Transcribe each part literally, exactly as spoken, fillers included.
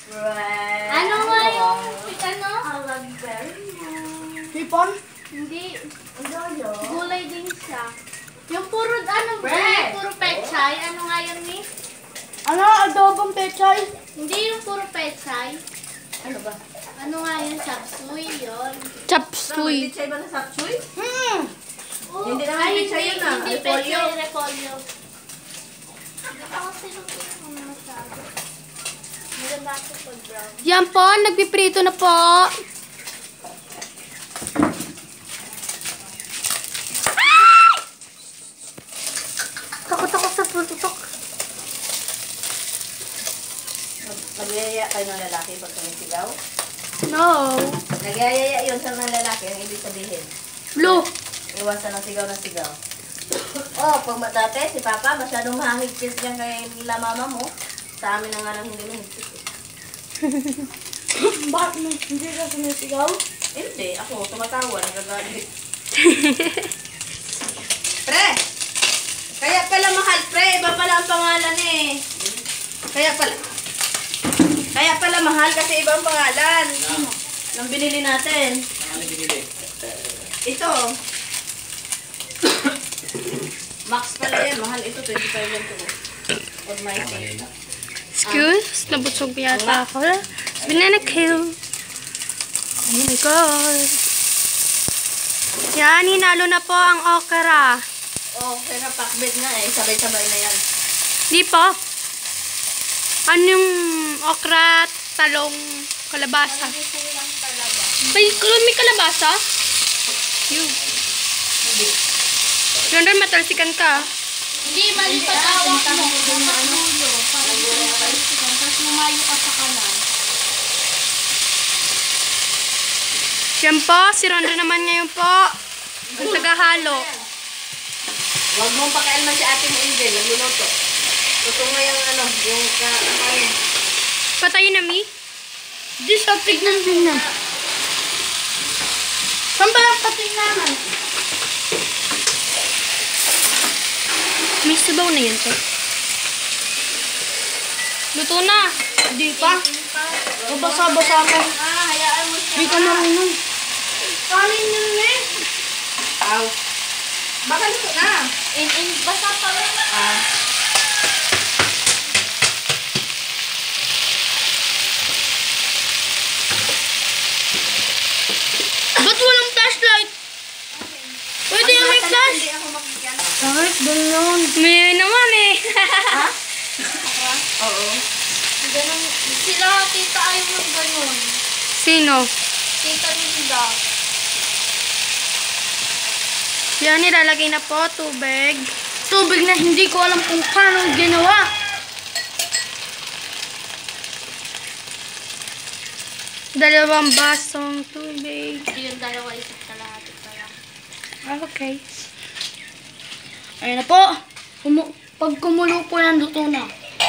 Ano nga yung ano? Hipon? Hindi. Gulay din siya. Yung puro ano ba? Puro pechay. Ano nga yun ni? Ano? Adobong pechay? Hindi yung puro pechay. Ano ba? Ano nga yun? Sapsuy yun. Chapsuy. Pichay ba na sapsuy? Hmm. Oh, Hindi naman ay, pechay yun ah. Hindi Repolyo. pechay, repolyo. Hindi ako sinusunod ko na masyado. Maganda ako pag brown. Yan po, nagpiprito na po. Takot ako sa putok. Nagyayaya kayo ng lalaki pag sumisigaw? No. Nagyayaya yun sa mga lalaki. Ang ibig sabihin. Blue. Iwasan ng sigaw ng sigaw. Oh, pag dati si Papa masyadong mahigpit yan kay nila mama mo. Sa amin na nga lang hindi mahigpit. Bakit mo hindi ka sumisigaw? Hindi, ako tumatawa, nagagalit. Pre! Kaya pala mahal, pre. Iba pala ang pangalan eh. Kaya pala. Kaya pala mahal kasi ibang pangalan. Nang binili natin. Ano binili? Ito. Max pala yan. Mahal ito. twenty-five lang ito. Pag may pay. Excuse? Nabusog yata ako. Banana kill. Oh my God. Yan, hinalo na po ang okra. Oh, kaya pakbet na eh. Sabay-sabay na yan. Di po. Ano yung okra, talong, kalabasa? Kulang talaga. May, may kalabasa? Yun. Hindi. Yun rin, matalsikan ka. Hindi, mali pag-awak mo. Dapat dulo. Para hindi ka matalsikan. Tapos lumayo ka sa kanan. Yan po, si Ronda naman ngayon po. Ang tagahalo. Huwag mong pakialaman si Ate Angel. Nagluluto. Luto nga yung ano, yung ka, ano yun. Patayin na, Mi? Di sa tignan din na. Saan ba yung patignanan? May sabaw na yan, sir. Luto na. Hindi pa. Babasa-basa ka. Ah, hayaan mo siya. Hindi ka marunong. Kanin yun, eh. Aw. Baka luto na. In, in, basta pa rin. Ah. Ba't walang flashlight? Pwede yung may flash. Hindi ako makikyan. Kahit ganun. May naman eh. Ha? Oo. Ganun, sila, tita ayaw ng ganun. Sino? Tita Linda. Yan, nilalagay na po tubig. Tubig na hindi ko alam kung paano ginawa. Dalawang basong tubig. Yung dalawa isip sa lahat. Ito lang. Ah, okay. Ayun na po. Kumu pag kumulo po yan, luto na.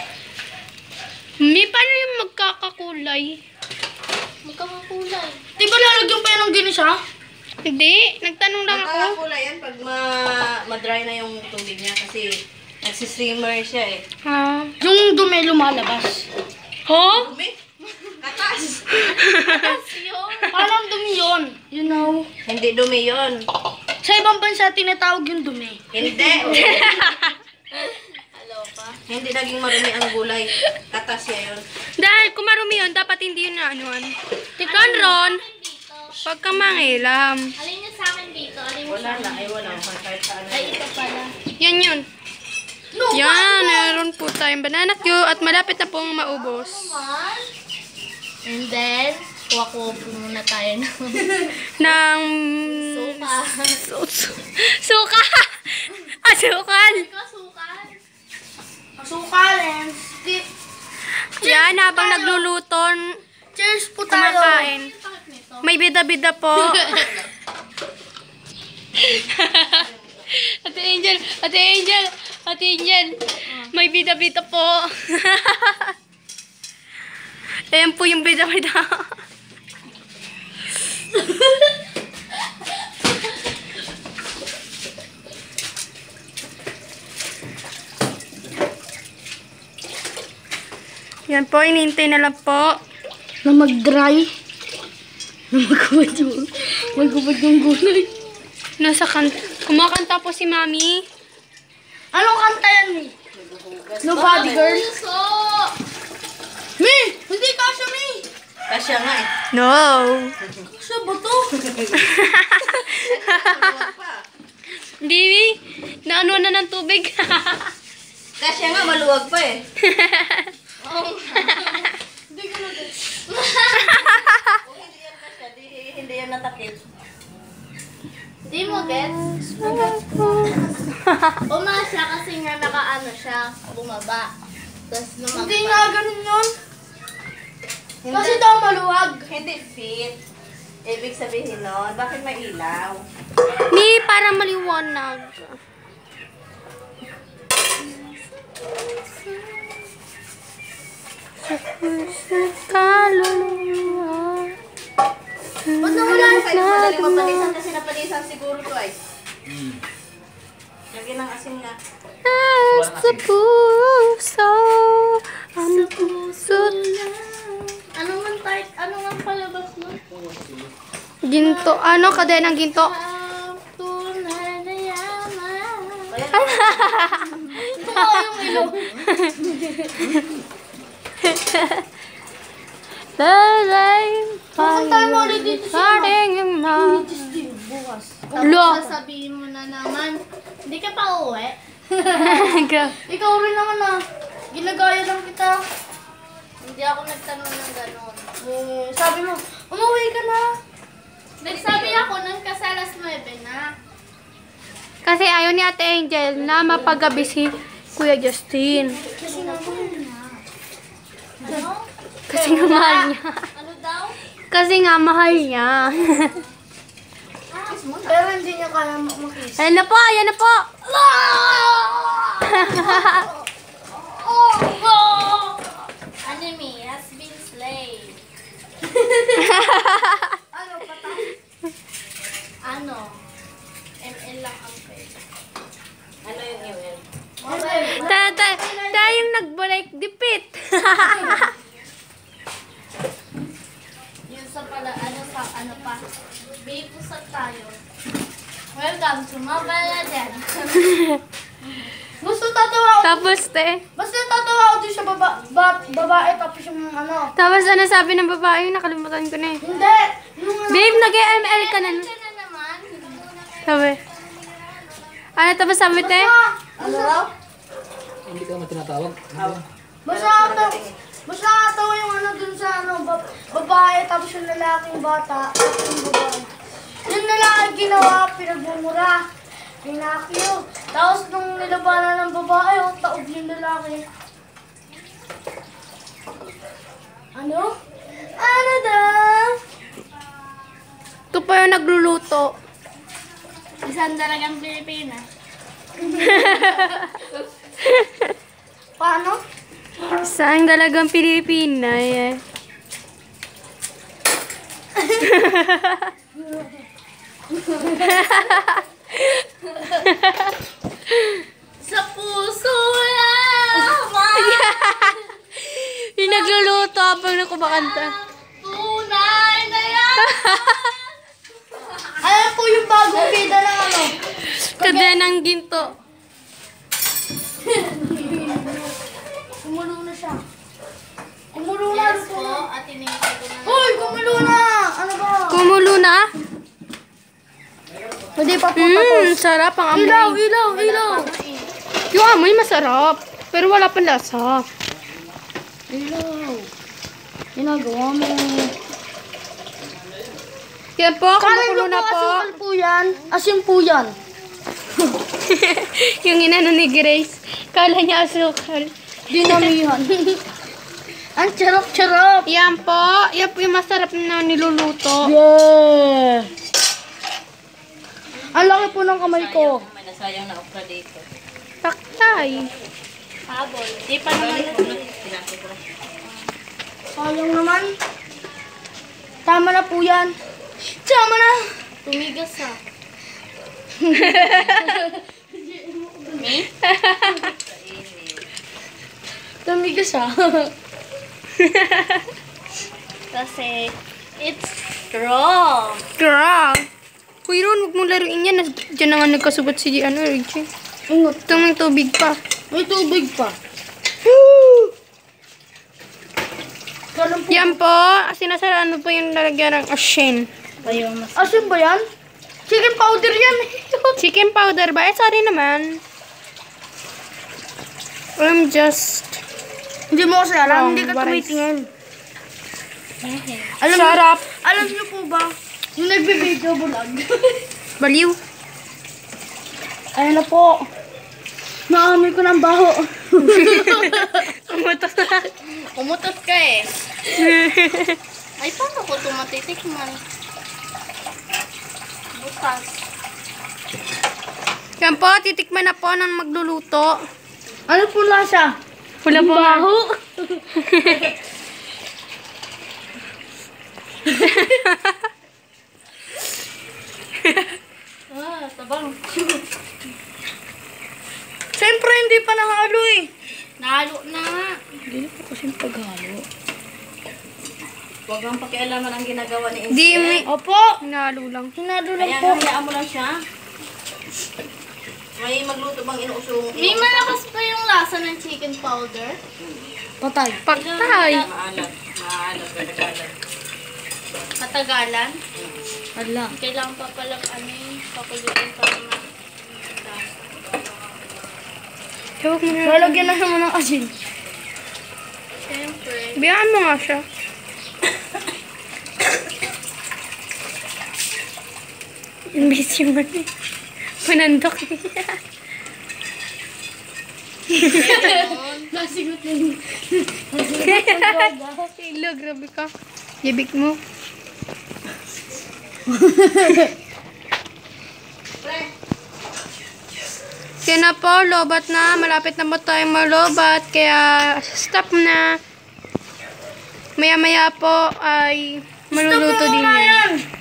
May paano yung magkakakulay? Magkakakulay. Di ba lalagyan pa yan ng ginisa? Hindi. Nagtanong lang ako. Nakakakula yan pag ma ma-dry na yung tubig niya kasi nagsistreamer siya eh. Ah, yung dumi lumalabas. Huh? Dumi? Katas! Yun. Parang dumi yun. You know. Hindi dumi yun. Sa ibang bansa, tinatawag yung dumi. Hindi. Hello pa. Hindi naging marumi ang gulay. Katas siya yun. Dahil kung marumi yun, dapat hindi yun na anuan. Tikon, Ron. Dito. Pagka mangilam. Alin niyo sa akin dito? Alin niyo Wala sa na. akin? Ay, wala. Kahit sa ano. Ay, ito pala. Yan yun. Yan, meron po tayong banana Q at malapit na pong maubos. Naman. And then, kuha-kuha po muna tayo ng Ng... suka. Su- su- Suka! Asukal! Ikaw sukan. Sukalin. Yan, habang nagluluto, cheers po tayo. Kumakain. Ang sakit nito. May bida-bida po. Ate Angel, Ate Angel, Ate Angel. May bida-bida po. Ayan po yung bida-bida. Yan po, inintay na lang po na mag-dry. Na magkubad yung, magkubad yung gulay. Nasa kanta. Kumakanta po si Mami. Anong kanta yan, Mi? Nobody girl. Puso! Mi! Hindi kasha, Mi! Kasya nga eh. No. Kasha ba to? Hindi, Mi. Naano na ng tubig. Kasya nga, maluwag pa eh. Hindi ko na Kung hindi yan kasya, di, hindi yan natakip. Hindi mo gets? Umasya kasi nga nakaano siya, bumaba. Tapos lumagpa. Hindi nga ganun yun. Hindi, Kasi daw maluwag. hindi fit. Ibig sabihin nun, bakit may ilaw? Mi, para maliwanag. Kaluluwa. Ba't nawala na kayo? Madaling mapalisan kasi napalisan siguro to ay. Lagyan ng asin nga. Sa puso. Ang puso't Ano man tart? Ano nga palabas mo? ginto. Ano, kadenang ginto? Ang tunay na yaman. Ayan. Ito ko yung ilong. Lalay. Pupuntahan mo ulit dito sa Paring yung ma. bukas. Lo. Tapos sasabihin mo na naman, hindi ka pa uwi. Grabe. Ikaw rin naman ah. Ginagaya lang kita. Hindi ako nagtanong ng gano'n. Eh, sabi mo, umuwi ka na. Nagsabi ako nun kasi alas nuwebe na. Kasi ayaw ni Ate Angel na mapagabi si Kuya Justin. Kasi nga mahal na. Ano? Kasi nga mahal niya. Ano daw? Kasi nga mahal niya. Pero hindi niya kaya makis. Ayan na po, ayan na po. Oh, oh! Enemy has been slain. Ano, patay? Ano? M L lang ang pwede. Ano yung email? Ta ta tayong nagbalik dipit. Yun sa pala, ano sa, ano pa. Babe, usap tayo. Welcome to Mobile Legends. Gusto tatawa ako. Tapos te. Basta tatawa ako dun sa baba, ba, babae tapos yung ano. Tapos ano sabi ng babae? Nakalimutan ko na eh. Hindi. Yung ano. Babe, nag-M L ka na. Ka na naman. Sabi. Ano tapos sabi te? Ano raw? Hindi ka naman tinatawag. Basta ata, basta ata yung ano dun sa ano, ba- babae tapos yung lalaking bata, tapos yung babae. Yung lalaki ginawa, pinagmumura, pinakyo. Tapos nung nilabanan ng babae, oh, taob yung lalaki. Ano? Ano daw? Ito pa yung nagluluto. Isang dalagang Pilipina. Paano? Saan dalagang Pilipina eh. Sa puso lamang. Yung nagluluto habang nakumakanta. Tunay na yan. Ayan po yung bagong bida ng ano. Kadenang ginto. Kumulo na siya. Kumulo na. Yes po, at tinigay ko na. Hoy, kumulo na. Ano ba? Kumulo na? Hindi pa po Mmm, sarap ang amoy. Ilaw, ilaw, ilaw. Yung amoy masarap. Pero wala pang lasa. Ilaw. Ginagawa mo. Yan po, kumukulo na po. Asukal po yan. Asin po yan. Yung inano ni Grace. Kala niya asukal. Dinamihan. Ang charap-charap. Yan po. Yan po yung masarap na niluluto. Yeah. Ang laki po ng kamay ko. May nasayang na okra dito. Taktay. Habol. Di pa naman. Pinasok ko. Sayang naman. Tama na po yan. Tama na. Tumigas ah. Tumigas ah. Kasi, it's strong. Strong? Uy, Ron, huwag mong laruin yan. Nas- Diyan na nga nagkasugat si ano, Reggie. Ingot. Ito may tubig pa. May tubig pa. Ganun po. Yan po, sinasara ano po yung lalagyan ng asin. Asin ba yan? Chicken powder yan. Chicken powder ba? Eh, sorry naman. I'm just... Hindi mo kasi alam, Wrong, hindi ka but I- tumitingin. Alam Shut niyo, up. alam niyo po ba, yung nagbe-video vlog, Baliw. ayan na po, naamoy ko ng baho. Umutos na. Umutot ka eh. Ay, paano ko ito matitikman? Bukas. Yan po, titikman na po ng magluluto. Ano po lasa? Wala po. Baho. Ah, tabang. Siyempre, hindi pa nahalo eh. Nalo na nga. Hindi po kasing paghalo. Huwag kang pakialaman ang ginagawa ni Inse. Di, may... Opo, Hinalo lang. hinalo lang Kaya po. hayaan mo lang siya. May magluto bang inuusong? May malakas pa yung lasa ng chicken powder. Patay. Pagtay. Maalat. Maalat. Katagalan. Katagalan. Hala. Kailangan pa palang ano yung pakulitin para ma... Tawag mo na. Lalagyan na naman ng asin. Siyempre. Biyaan mo nga siya. Imbis yung ano eh. Panandok niya. Nasigot na yun. Ilo, grabe ka. Yabik mo. Yan na po, lobat na. Malapit na po tayong malobat. Kaya, stop na. Maya-maya po ay maluluto din yan. Ayan.